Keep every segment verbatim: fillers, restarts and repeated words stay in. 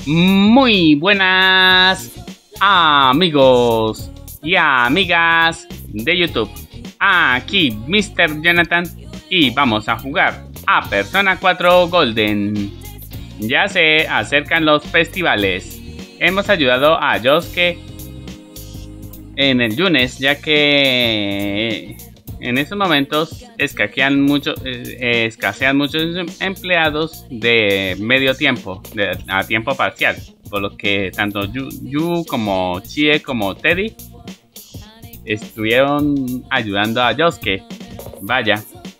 Muy buenas amigos y amigas de YouTube. Aquí mister Jonathan y vamos a jugar a Persona cuatro Golden. Ya se acercan los festivales. Hemos ayudado a Yosuke en el Yunes, ya que en estos momentos escasean, mucho, eh, escasean muchos empleados de medio tiempo, de, a tiempo parcial. Por lo que tanto Yu, Yu como Chie como Teddy estuvieron ayudando a Yosuke. Vaya,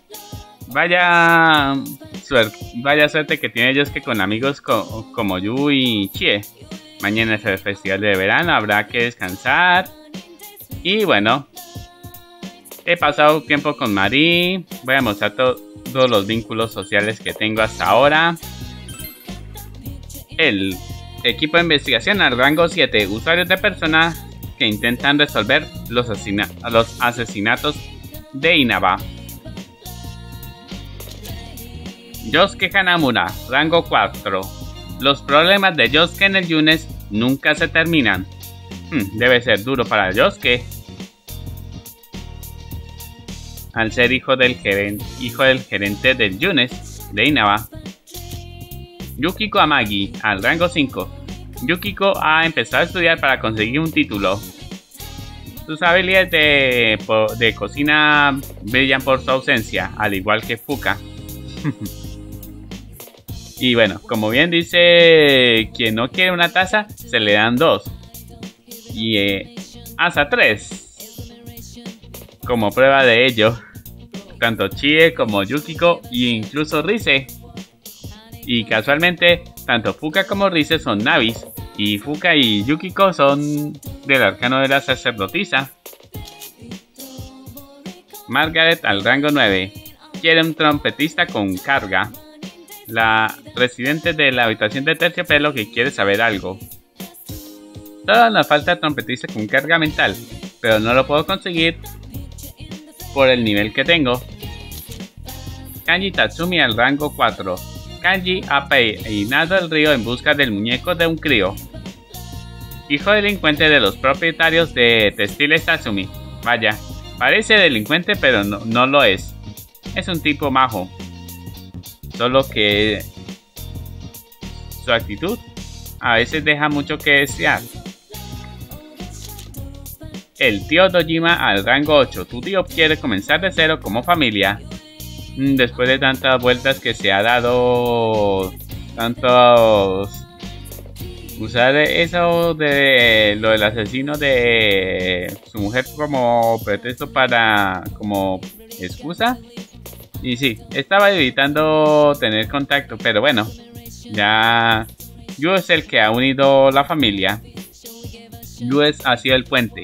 vaya suerte, vaya suerte que tiene Yosuke con amigos co como Yu y Chie. Mañana es el festival de verano, habrá que descansar. Y bueno, he pasado tiempo con Marie. Voy a mostrar to todos los vínculos sociales que tengo hasta ahora. El equipo de investigación al rango siete. Usuarios de Persona que intentan resolver los, asesina los asesinatos de Inaba. Yosuke Hanamura, rango cuatro. Los problemas de Yosuke en el Yunes nunca se terminan. Hmm, debe ser duro para Yosuke, al ser hijo del, gerente, hijo del gerente del Yunes de Inaba. Yukiko Amagi, al rango cinco. Yukiko ha empezado a estudiar para conseguir un título. Sus habilidades de, de cocina brillan por su ausencia, al igual que Fuka. Y bueno, como bien dice, quien no quiere una taza, se le dan dos. Y eh, hasta tres. Como prueba de ello, tanto Chie como Yukiko e incluso Rise. Y casualmente, tanto Fuka como Rise son Navis. Y Fuka y Yukiko son del arcano de la sacerdotisa. Margaret al rango nueve. Quiere un trompetista con carga. La residente de la habitación de terciopelo que quiere saber algo. Solo nos falta trompetista con carga mental, pero no lo puedo conseguir por el nivel que tengo. Kanji Tatsumi al rango cuatro. Kanji ha peinado el río en busca del muñeco de un crío. Hijo delincuente de los propietarios de Textiles Tatsumi. Vaya, parece delincuente pero no, no lo es. Es un tipo majo. Solo que su actitud a veces deja mucho que desear. El tío Dojima al rango ocho. Tu tío quiere comenzar de cero como familia. Después de tantas vueltas que se ha dado, tantos usar eso de lo del asesino de su mujer como pretexto para, como excusa. Y sí, estaba evitando tener contacto, pero bueno, ya Yu es el que ha unido la familia. Yu es, ha sido el puente.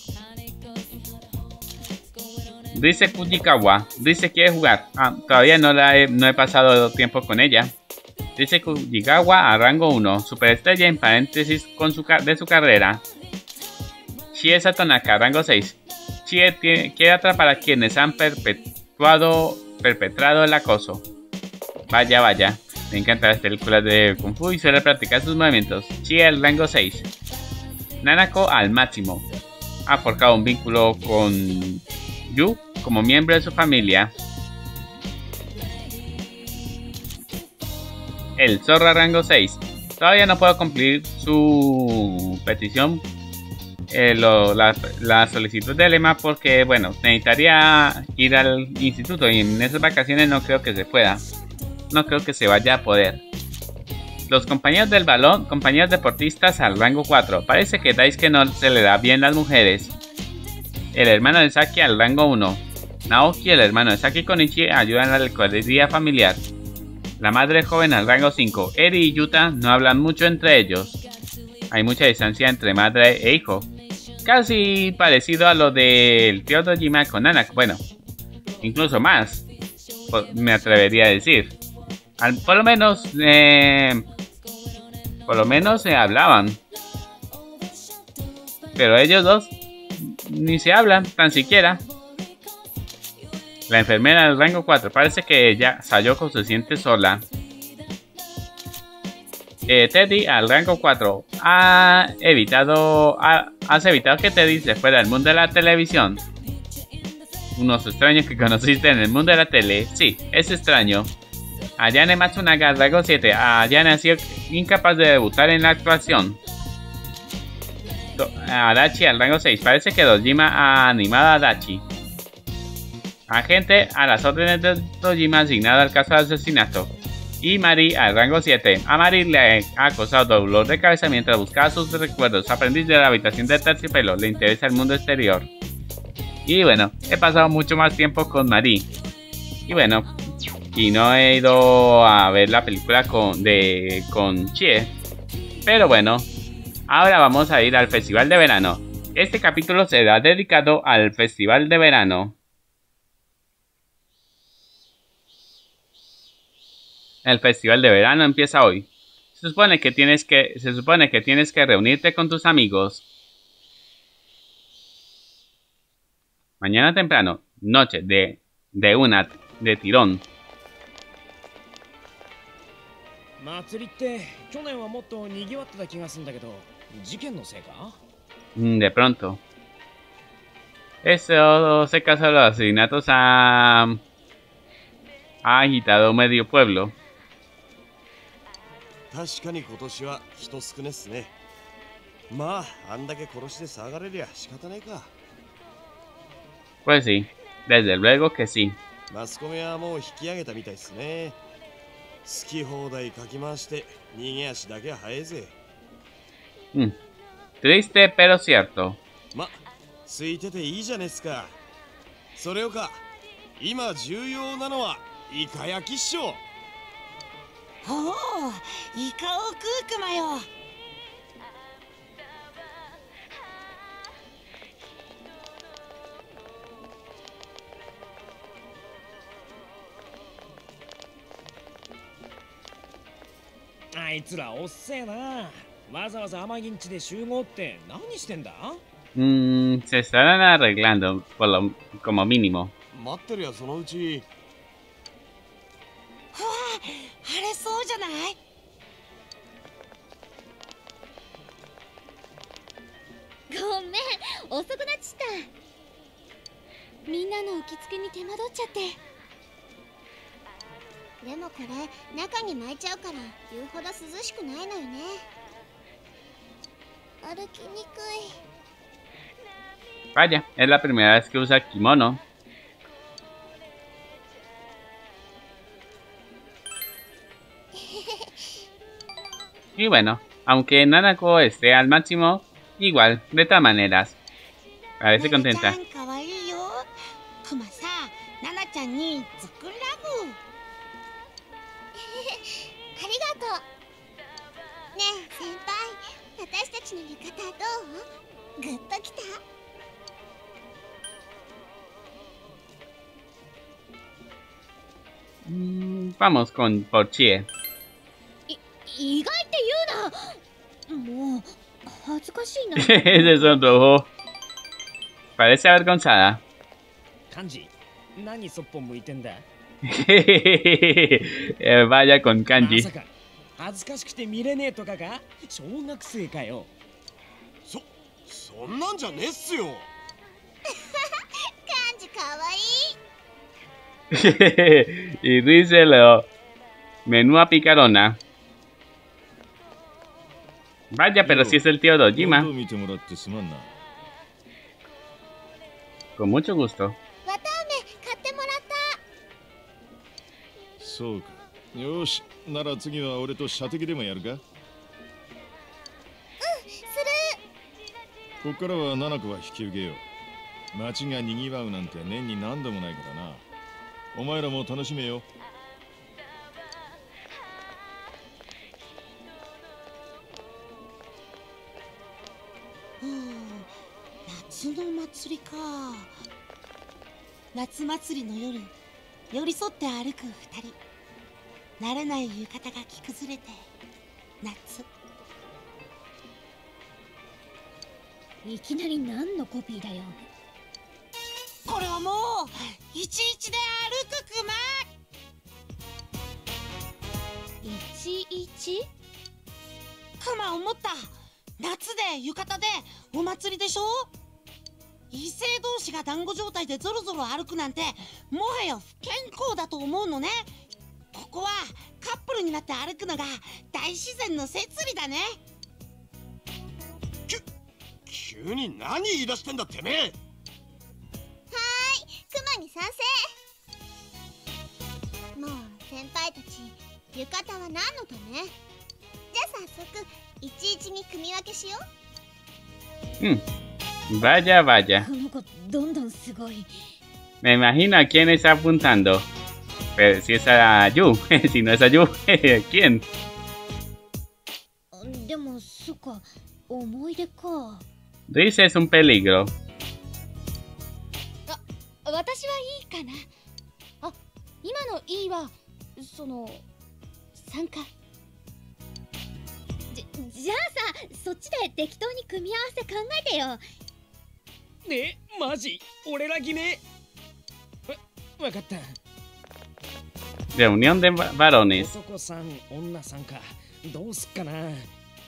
Rise Fujikawa. Rise quiere jugar. Ah, todavía no, la he, no he pasado tiempo con ella. Rise Fujikawa a rango uno. Superestrella en paréntesis con su, de su carrera. Chie Satonaka, rango seis. Chie tiene, quiere atrapar a quienes han perpetuado, perpetrado el acoso. Vaya, vaya. Me encantan las películas de Kung Fu y suele practicar sus movimientos. Chie al rango seis. Nanako al máximo. Ha forjado un vínculo con Yu como miembro de su familia. El Zorra rango seis. Todavía no puedo cumplir su petición, eh, lo, la, la solicitud de lema, porque bueno, necesitaría ir al instituto y en esas vacaciones no creo que se pueda. No creo que se vaya a poder. Los compañeros del balón, compañeros deportistas al rango cuatro. Parece que Daisuke no se le da bien las mujeres. El hermano de Saki al rango uno. Naoki, el hermano de Saki Konichi, ayudan a la alcaldía familiar. La madre joven al rango cinco. Eri y Yuta no hablan mucho entre ellos. Hay mucha distancia entre madre e hijo. Casi parecido a lo del tío Dojima con Nanako. Bueno, incluso más, me atrevería a decir. Al, por lo menos, eh, por lo menos se hablaban. Pero ellos dos ni se hablan, tan siquiera. La enfermera del rango cuatro. Parece que ya Sayoko se siente sola. Eh, Teddy al rango cuatro. ¿Ha evitado, ha- ¿Has evitado que Teddy se fuera del mundo de la televisión? Unos extraños que conociste en el mundo de la tele. Sí, es extraño. Ayane Matsunaga, rango siete. Ayane ha sido incapaz de debutar en la actuación. To- Adachi al rango seis. Parece que Dojima ha animado a Adachi. Agente a las órdenes de Dojima asignado al caso de asesinato. Y Mari al rango siete. A Mari le ha causado dolor de cabeza mientras buscaba sus recuerdos. Aprendiz de la habitación de terciopelo. Le interesa el mundo exterior. Y bueno, he pasado mucho más tiempo con Mari. Y bueno, y no he ido a ver la película con, de, con Chie. Pero bueno, ahora vamos a ir al festival de verano. Este capítulo será dedicado al festival de verano. El festival de verano empieza hoy. Se supone que tienes que, se supone que tienes que reunirte con tus amigos. Mañana temprano, noche de, de una, de tirón. 祭りって去年はもっと賑わってた気がするんだけど、事件のせいか？ Mm, De pronto. Eso se caso de los asesinatos ha, ha agitado medio pueblo. 確かに今年は人少ねっすね。まあ、あんだけ殺して騒がれりゃ仕方ねえか。 Pues sí, desde luego que sí. マスコミはもう引き上げたみたいっすね。好き放題かき回して逃げ足だけは早いぜ。 Mm. Triste pero cierto. ま、ついてていいじゃねえっすか。それよか、今重要なのはイカ焼きっしょ。 おお、イカを食うクマよ。 あいつらおっせえな。わざわざ天城んちで集合って何してんだ？ Mm, se estarán arreglando, por lo, como mínimo. 待ってるやそのうち。 ほわ、晴れそうじゃない？ ごめん、遅くなっちゃった。みんなの受付に手間取っちゃって。でもこれ中に巻いちゃうから言うほど涼しくないのよね。歩きにくい。 Vaya, es la primera vez que usa kimono. Y bueno, aunque Nanako esté al máximo, igual, de todas maneras, parece contenta. ナナちゃんかわいいよ。クマさ、ナナちゃんにズックンラブ。 ありがとう。ねえ先輩、私たちの浴衣どう？グッときた？ Mm, vamos con por Chie. い意外って言うな。もう恥ずかしいな。 Se sonrojó. Parece avergonzada. 幹事、何そっぽ向いてんだ？ Eh, Vaya con ま Kanji. さか恥ずかしくて見れねえとかか？小学生かよ。 そ、そんなんじゃねえっすよ。 感じかわいい。 Y díselo. Menúa picarona. Vaya, pero si es el tío Dojima. Con mucho gusto. わたあめ買ってもらった。 そうか。よし、なら次は俺と射的でもやるか？うん、 する。 こっからは七子は引き受けよう。街が賑わうなんて年に何度もないからな。お前らも楽しめよ。 おお、夏の祭りか。夏祭りの夜、寄り添って歩く二人。慣れない浴衣が着崩れて夏。 いきなり何のコピーだよ。 これはもういちいちで歩くクマ。 いちいち？ クマ思った。夏で浴衣でお祭りでしょ。異性同士が団子状態でゾロゾロ歩くなんてもはや不健康だと思うのね。ここはカップルになって歩くのが大自然の摂理だね。 きゅ急に何言い出してんだてめえ。 はーい、クマに賛成。もう先輩たち浴衣は何のため？じゃあ早速いちいちに組み分けしよう。 Hmm. Vaya, vaya. この子どんどんすごい。 Me imagino a quién está apuntando. Pero si es a Yu. Si no es a Yu, ¿quién? でもそっか、思い出か。 Dice es un peligro. あ、私はいいかな。あ、今のいいはその参加。じじゃあさ、そっちで適当に組み合わせ考えてよ。 ね、マジ俺ら決め。わ、わかった。 Reunión de varones. 男さん、女さんか。どうすっかな。 え、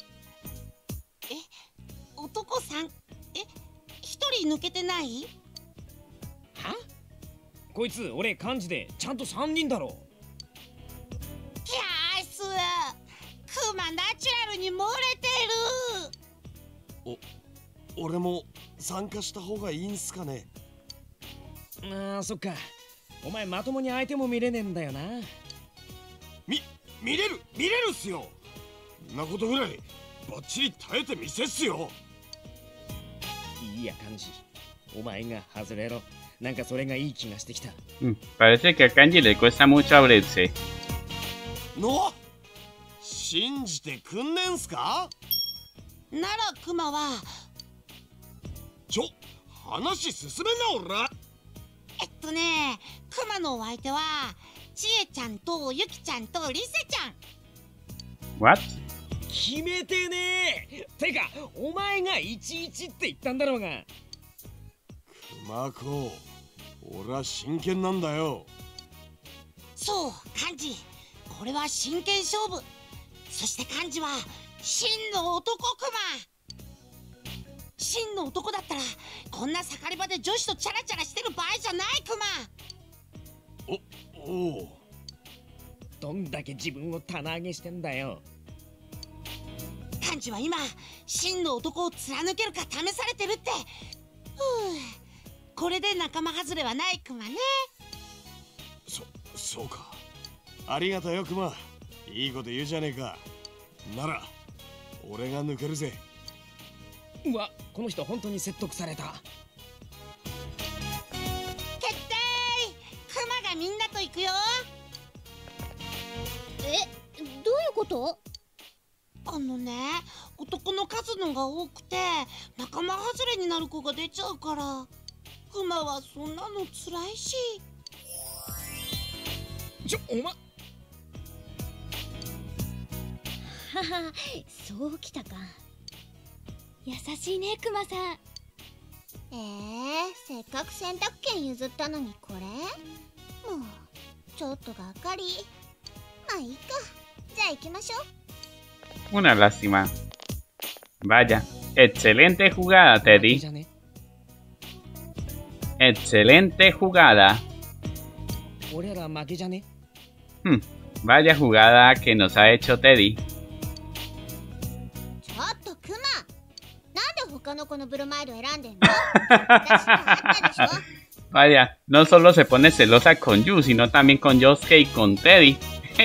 男さん、え、一人抜けてない？ は？こいつ俺漢字でちゃんとさんにんだろ。 キャース、クマナチュラルに漏れてる。 お、俺も参加した方がいいんすかね。 ああ、そっか。お前まともに相手も見れねえんだよな。 み、見れる見れるっすよ。んなことぐらいバッチリ耐えてみせっすよ。 いいや漢字、お前が外れろ。なんかそれがいい気がしてきた。 Mm, Parece que a Kanji le cuesta mucho abrirse. の信じてくんねんすか。 ならクマはちょ、話進めんなおら。 えっとね、クマのお相手はちえちゃんとゆきちゃんとりせちゃん。 What? 決めてねえ。てかお前がいちいちって言ったんだろうが。 熊子、俺は真剣なんだよ。 そう、カンジ、これは真剣勝負。そしてカンジは真の男クマ。真の男だったらこんな盛り場で女子とチャラチャラしてる場合じゃないクマ。 お、おう。 どんだけ自分を棚上げしてんだよ。 カンジは今真の男を貫けるか試されてるって。ふう、これで仲間外れはないクマね。 そ、そうか。ありがとうよクマ。いいこと言うじゃねえか。なら俺が抜けるぜ。 うわ、この人本当に説得された。 決定。クマがみんなと行くよ。 え、どういうこと？ あのね、男の数のが多くて仲間外れになる子が出ちゃうから、クマはそんなのつらいし。 ちょ、おまはは、そうきたか。優しいね、クマさん。 えー、せっかく選択権譲ったのにこれ？もうちょっとがっかり。まあいいか。じゃあ行きましょう。 Una lástima. Vaya, excelente jugada, Teddy. じゃね。 Excelente jugada. 俺ら負けじゃね。 Hmm, Vaya jugada que nos ha hecho Teddy. ちょっとクマ、なんで他の子のブロマイド選んでんの？私もあったでしょ。 Vaya, no solo se pone celosa con Yu, sino también con Yosuke y con Teddy.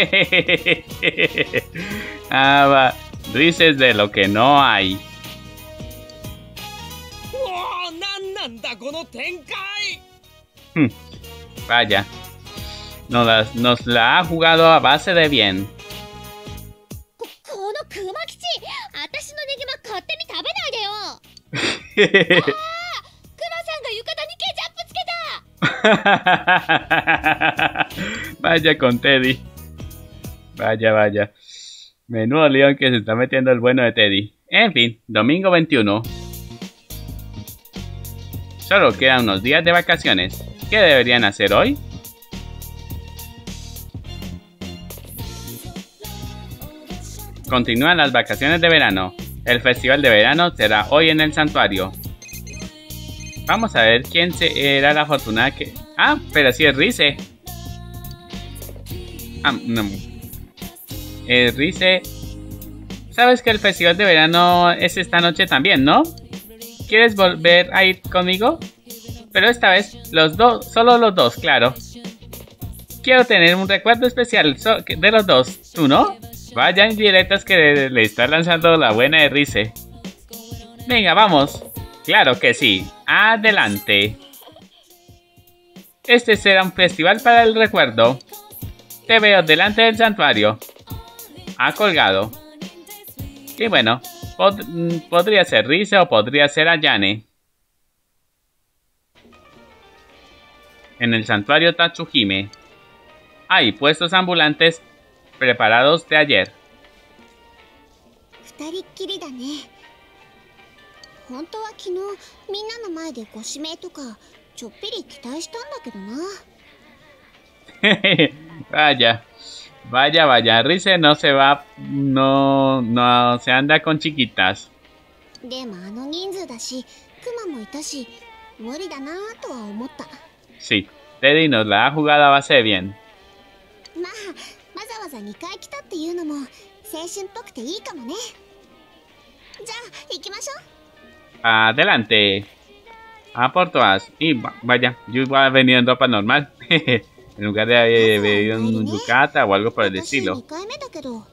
Ah, va. Dices de lo que no hay. おお、なんなんだこの展開。 Hmm, Vaya. Nos la, nos la ha jugado a base de bien. こ、このクマ吉、私のネギマ勝手に食べないでよ。ああ、クマさんが浴衣にケチャップつけた。 Vaya con Teddy. Vaya, vaya. Menudo lío que se está metiendo el bueno de Teddy. En fin, domingo veintiuno. Solo quedan unos días de vacaciones. ¿Qué deberían hacer hoy? Continúan las vacaciones de verano. El festival de verano será hoy en el santuario. Vamos a ver quién será la afortunada que... Ah, pero sí es Rize. Ah, no. Eh, Rize... Sabes que el festival de verano es esta noche también, ¿no? ¿Quieres volver a ir conmigo? Pero esta vez los dos, solo los dos, claro. Quiero tener un recuerdo especial de los dos, ¿tú no? Vaya indirectas que le, le está lanzando la buena de Rize. Venga, vamos. Claro que sí. Adelante. Este será un festival para el recuerdo. Te veo delante del santuario. Ha colgado. Y bueno, pod podría ser Rize o podría ser Ayane. En el santuario Tatsuhime. Hay puestos ambulantes preparados de ayer. 二人っきりだね。本当は昨日みんなの前でご指名とかちょっぴり期待したんだけどな。 Vaya, vaya, vaya. Rize no se va, no, no se anda con chiquitas. でもあの人数だし、クマもいたし、無理だなとは思った。 Sí, Teddy nos la ha jugado a base bien. まあ、わざわざにかい来たっていうのも青春っぽくていいかもね。じゃあ行きましょう。 Adelante. A por todas. Y vaya, yo iba a venir en ropa normal. En lugar de haber venido en un yukata o algo por el estilo. にかいめだけど。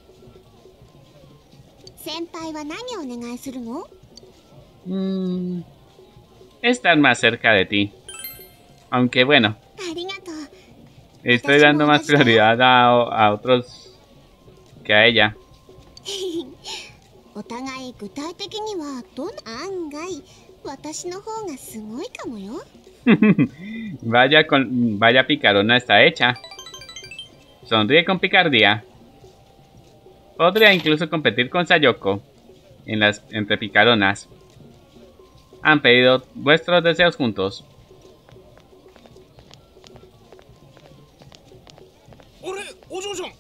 先輩は何をお願いするの？ Mm, estar más cerca de ti. Aunque bueno, ありがとう。 estoy dando más prioridad a, a otros que a ella. お互い具体的にはどん案外私の方がすごいかもよ。 Vaya con vaya picarona está hecha. Sonríe con picardía. Podría incluso competir con Sayoko en las entre picaronas. Han pedido vuestros deseos juntos. あれ、お嬢ちゃん。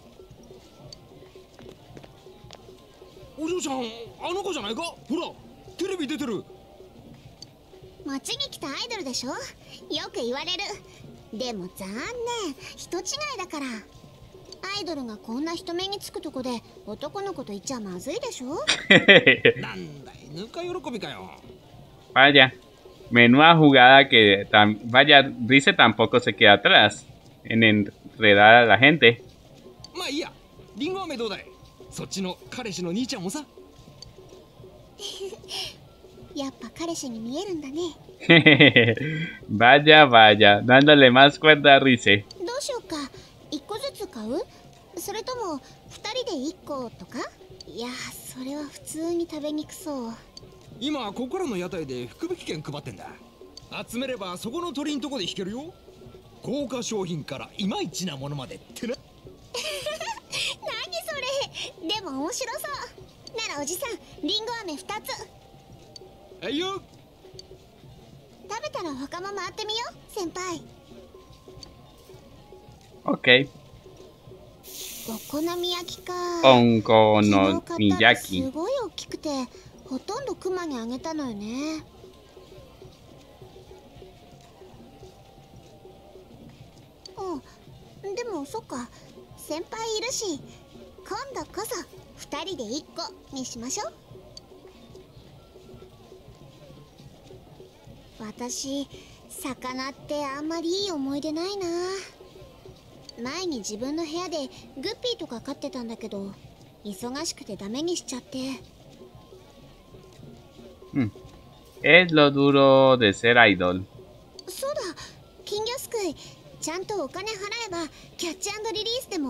お嬢ちゃん、あの子じゃないか。ほら、テレビ出てる。 街に来たアイドルでしょ。よく言われる。でも残念、人違いだから。アイドルがこんな人目につくとこで男の子と言っちゃまずいでしょ。 なんだい、ぬか喜びかよ。 Vaya, menuda jugada que tam, vaya, Rize tampoco se queda atrás en enredar a la gente. まあいいや、リンゴ飴どうだい。そっちの彼氏の兄ちゃんもさ。 やっぱ彼氏に見えるんだね。 Vaya, vaya, dándole más cuerda a Rize. どうしようか。一個ずつ買う？それとも二人で一個とか？いや、それは普通に食べにくそう。 今ここらの屋台で福引券配ってんだ。集めればそこの鳥んとこで引けるよ。豪華商品からいまいちなものまでってな。 何それ。でも面白そう。ならおじさん、リンゴ飴二つ。 はいよ。 食べたら他も回ってみよう、先輩。 Ok. お好み焼きか。 Okonomiyaki. すごい大きくてほとんどクマにあげたのよね。うん、でもそっか、先輩いるし今度こそ二人で一個にしましょう。私、魚ってあんまりいい思い出ないな。前に自分の部屋でグッピーとか飼ってたんだけど忙しくてダメにしちゃって。 Mm. Es lo duro de ser idol. そうだ、金魚すくいちゃんとお金払えばキャッチ&リリースでも。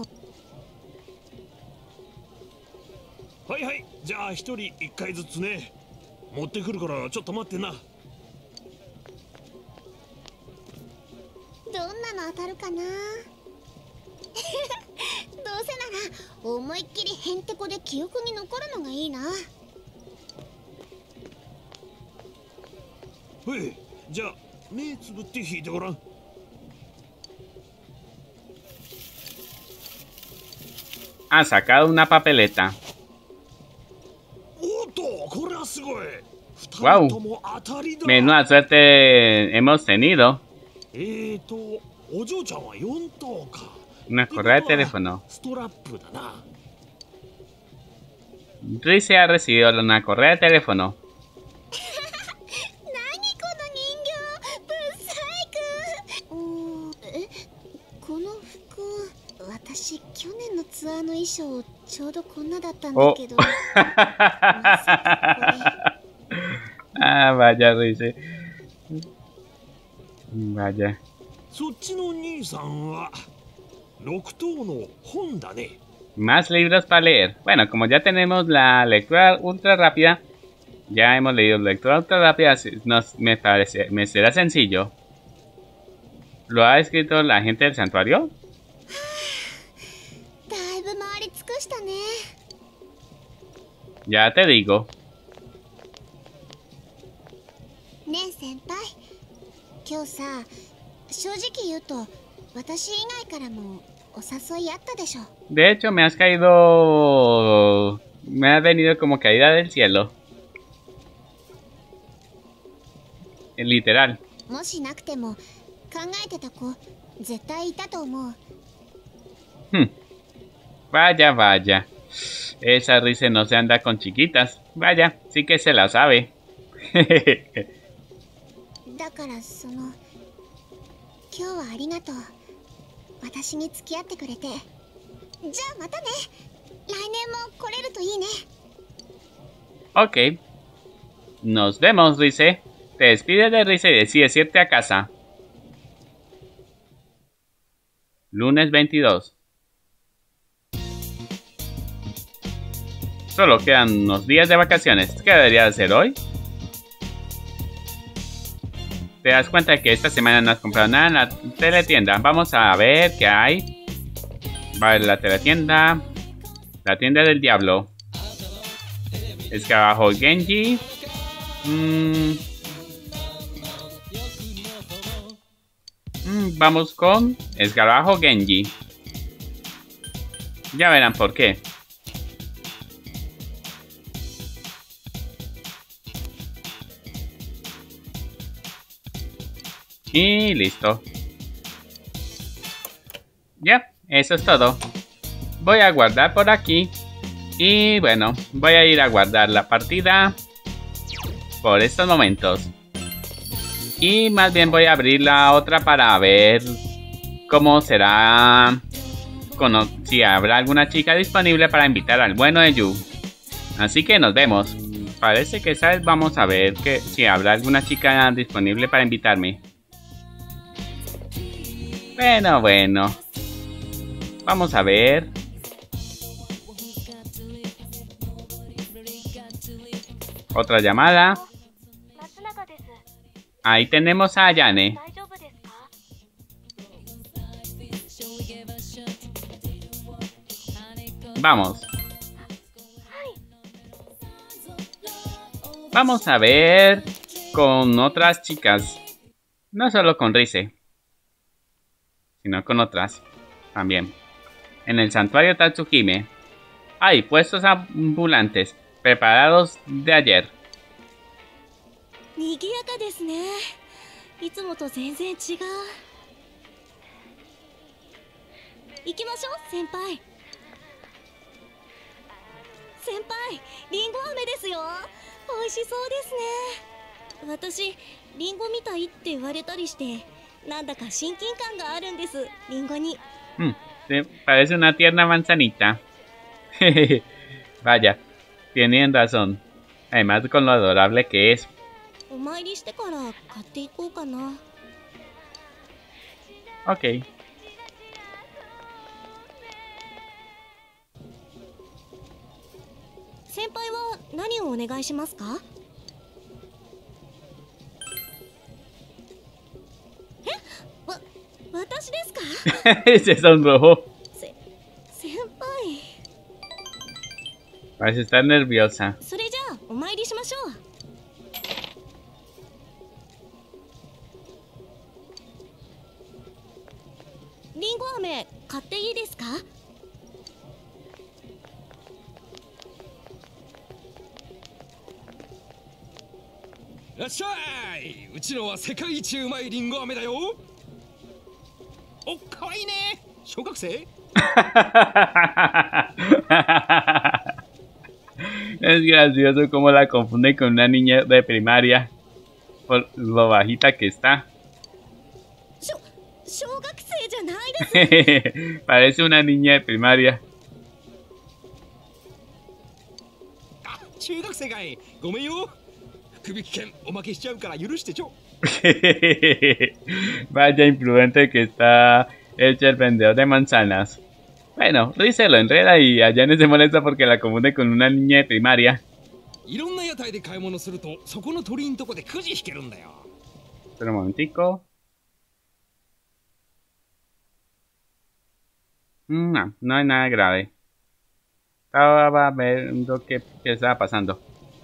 はいはい、じゃあ一人一回ずつね。持ってくるからちょっと待ってな。 どんなの当たるかな。どうせなら思いっきりへんてこで記憶に残るのがいいな。 はい、じゃあ目つぶって引いてごらん。 Ha sacado una papeleta. Wow, menuda suerte hemos tenido. Una correa de teléfono. Rize ha recibido una correa de teléfono. Oh. Ah, vaya, Rize. Vaya. Más libros para leer. Bueno, como ya tenemos la lectura ultra rápida, ya hemos leído lectura ultra rápida, nos, me parece, me será sencillo. ¿Lo ha escrito la gente del santuario? Ya te digo. De hecho, me has caído... Me has venido como caída del cielo. Literal. Hmm. Vaya, vaya. Esa Rize no se anda con chiquitas. Vaya, sí que se la sabe. Ok. Nos vemos, Rize. Te despides de Rize y decides irte a casa. Lunes veintidós. Solo quedan unos días de vacaciones. ¿Qué debería hacer hoy? Te das cuenta que esta semana no has comprado nada en la teletienda. Vamos a ver qué hay. Va a ver la teletienda. La tienda del diablo. Escarabajo Genji. Mm. Mm, vamos con Escarabajo Genji. Ya verán por qué. Y listo. Ya, eso es todo. Voy a guardar por aquí. Y bueno, voy a ir a guardar la partida por estos momentos. Y más bien voy a abrir la otra para ver cómo será, si habrá alguna chica disponible para invitar al bueno de Yu. Así que nos vemos. Parece que esta vez vamos a ver que si habrá alguna chica disponible para invitarme. Bueno, bueno. Vamos a ver. Otra llamada. Ahí tenemos a Ayane. Vamos. Vamos a ver con otras chicas. No solo con Rize, sino con otras también. En el santuario Tatsuhime hay puestos ambulantes preparados de ayer. Hmm, sí, parece una tierna manzanita. Vaya, tienen razón. Además con lo adorable que es. Ok. Se sonrojó. Parece estar nerviosa. いらっしゃい。うちのは世界一うまいリンゴ飴だよ。お、かわいいね。小学生？ Es gracioso como la confunde con una niña de primaria por lo bajita que está. Parece una niña de primaria. Vaya imprudente que está hecho el vendedor de manzanas. Bueno, Rize lo enreda y Ayane se molesta porque la confunde con una niña de primaria. Pero un momentico. No, no hay nada grave. Estaba viendo qué, qué estaba pasando.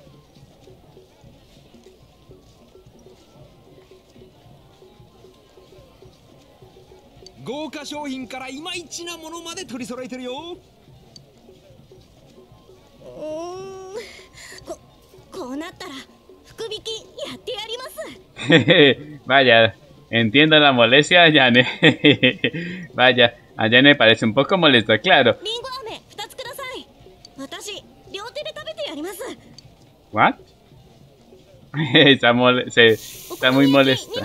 Vaya, entiendo la molestia de Ayane. Vaya, Ayane parece un poco molesta, claro. ¿What? está, mole se, está muy molesta.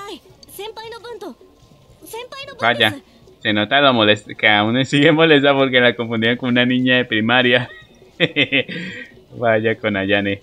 Vaya, se nota lo molesta, que aún sigue molesta porque la confundían con una niña de primaria. Vaya con Ayane.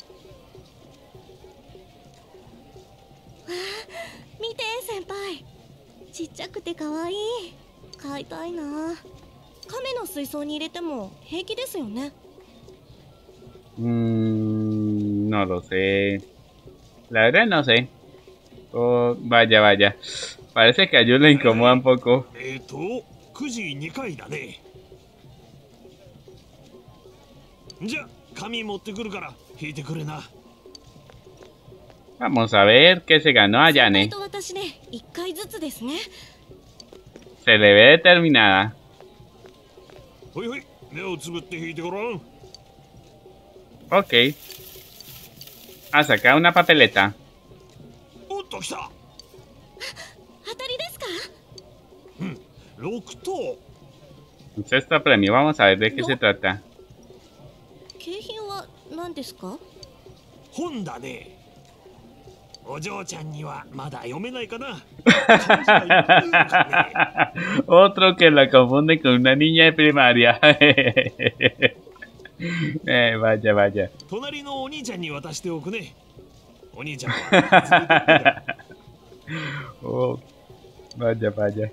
Mm, no lo sé. La verdad no sé. Oh, vaya, vaya. Parece que a Yu le incomoda un poco. Vamos a ver qué se ganó Ayane. Se le ve determinada. Ok. A sacar una papeleta. Un sexto premio. Vamos a ver de qué se trata. Otro que la confunde con una niña de primaria. eh, vaya, vaya. Oh, vaya, vaya.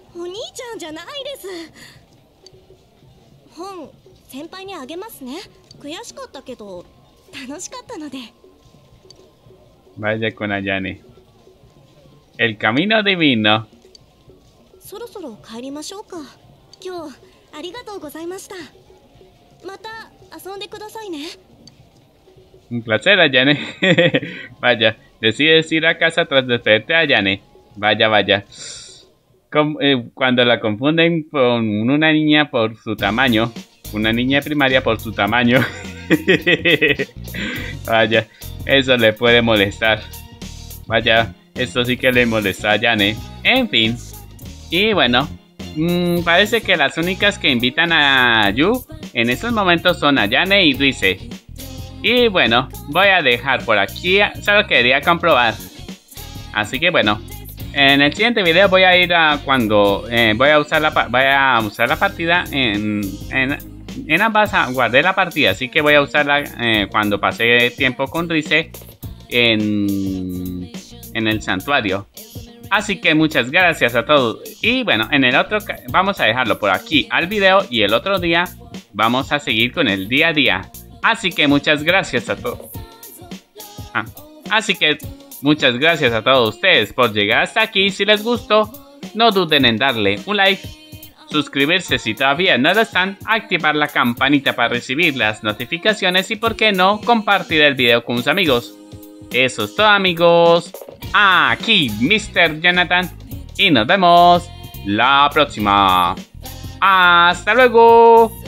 Vaya con Ayane. El camino divino. Un placer, Ayane. Vaya, decides ir a casa tras despedirte a Ayane. Vaya, vaya. Como, eh, cuando la confunden con una niña por su tamaño. Una niña primaria por su tamaño. Vaya, eso le puede molestar. Vaya, esto sí que le molesta a Ayane. En fin. Y bueno, mmm, parece que las únicas que invitan a Yu en estos momentos son Ayane y Rize. Y bueno, voy a dejar por aquí, solo quería comprobar. Así que bueno, en el siguiente video voy a ir a cuando eh, voy a usar la voy a usar la partida en, en, en ambas, guardé la partida, así que voy a usarla eh, cuando pase tiempo con Rize en, en el santuario. Así que muchas gracias a todos. Y bueno, en el otro vamos a dejarlo por aquí al video y el otro día vamos a seguir con el día a día. Así que muchas gracias a todos. Ah, así que muchas gracias a todos ustedes por llegar hasta aquí. Si les gustó, no duden en darle un like, suscribirse si todavía no lo están, activar la campanita para recibir las notificaciones y por qué no, compartir el video con sus amigos. Eso es todo, amigos. Aquí mister Jonathan y nos vemos la próxima. Hasta luego.